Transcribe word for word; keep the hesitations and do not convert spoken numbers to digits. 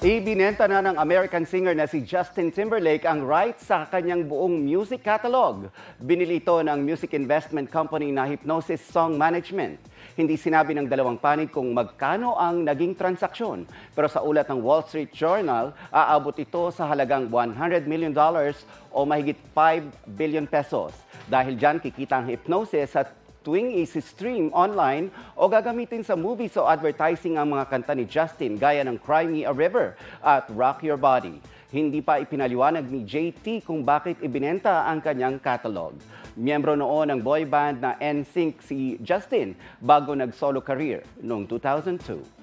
Ibinenta na ng American singer na si Justin Timberlake ang rights sa kanyang buong music catalog. Binili ito ng music investment company na Hipgnosis Song Management. Hindi sinabi ng dalawang panig kung magkano ang naging transaksyon. Pero sa ulat ng Wall Street Journal, aabot ito sa halagang one hundred million dollars o mahigit five billion pesos. Dahil dyan, kikita ang Hipgnosis at tuwing isi-stream online o gagamitin sa movies o advertising ang mga kanta ni Justin gaya ng Cry Me a River at Rock Your Body. Hindi pa ipinaliwanag ni J T kung bakit ibinenta ang kanyang catalog. Miyembro noon ng boy band na N Sync si Justin bago nag-solo career noong two thousand two.